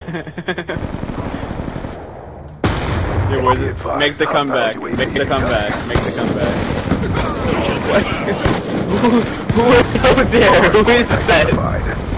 Your boys, make the comeback. Make the comeback. Make the comeback. What? Who is over there? Who is that?